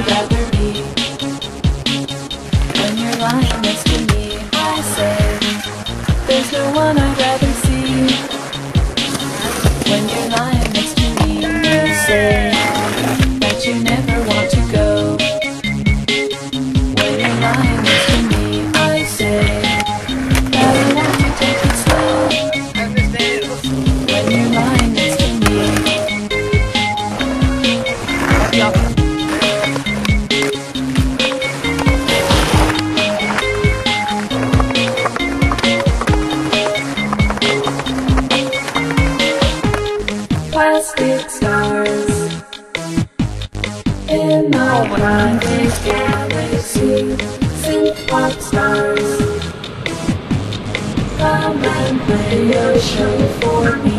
I'd rather be. When you're lying next to me, I say, there's no one I'd rather see. When you're lying next to me, you say that you never want to go. When you're lying next to me, I say that I want to take it slow. When you're lying next to me, plastic stars in my private galaxy, synth pop stars. Come and play a show for me.